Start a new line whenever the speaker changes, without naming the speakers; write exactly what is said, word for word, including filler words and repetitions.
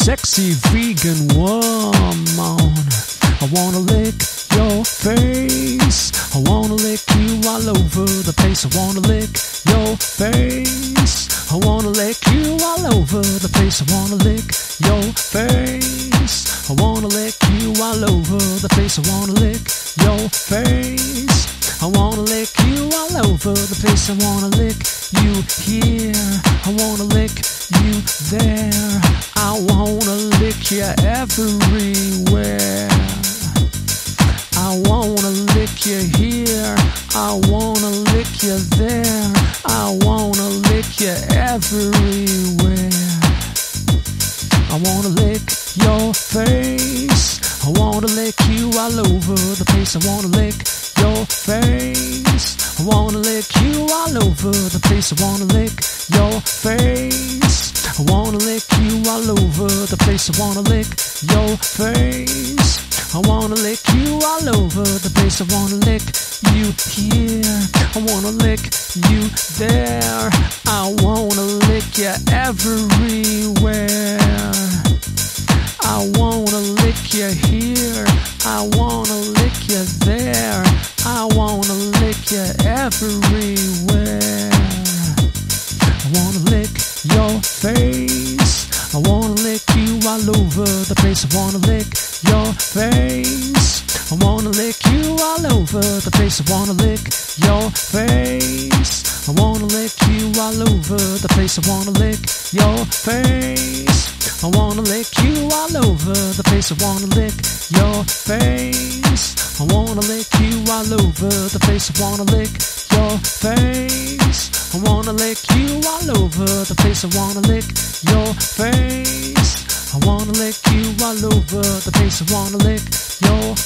sexy vegan woman. I wanna lick your face. I wanna lick you all over the place. I wanna lick your face. I wanna lick you all over the place. I wanna lick your face. I wanna lick you all over the place. I wanna lick your face. I wanna lick you all over the place. I wanna lick you here. I wanna lick you there. I wanna lick you everywhere. I wanna lick you here. I wanna lick you there. I wanna lick you everywhere. I wanna lick your face. I wanna lick you all over the place. I wanna lick your face. I wanna lick you all over the place. I wanna lick your face. I wanna lick you all over the place. I wanna lick your face. I wanna lick you all over the place. I wanna lick you here. I wanna lick you there. I wanna lick you everywhere. I wanna lick you here. I wanna lick you there. I wanna lick you everywhere. I wanna lick your face. I wanna lick you all over the place. I wanna lick your face. I wanna lick you all over the place. I wanna lick your face. I wanna lick you all over the place. I wanna lick your face. I wanna lick you all over the place. I wanna lick your face. I wanna lick you all over the place. I wanna lick your face. I wanna lick you all over the place. I wanna lick your face. I wanna lick you all over the place. I wanna lick your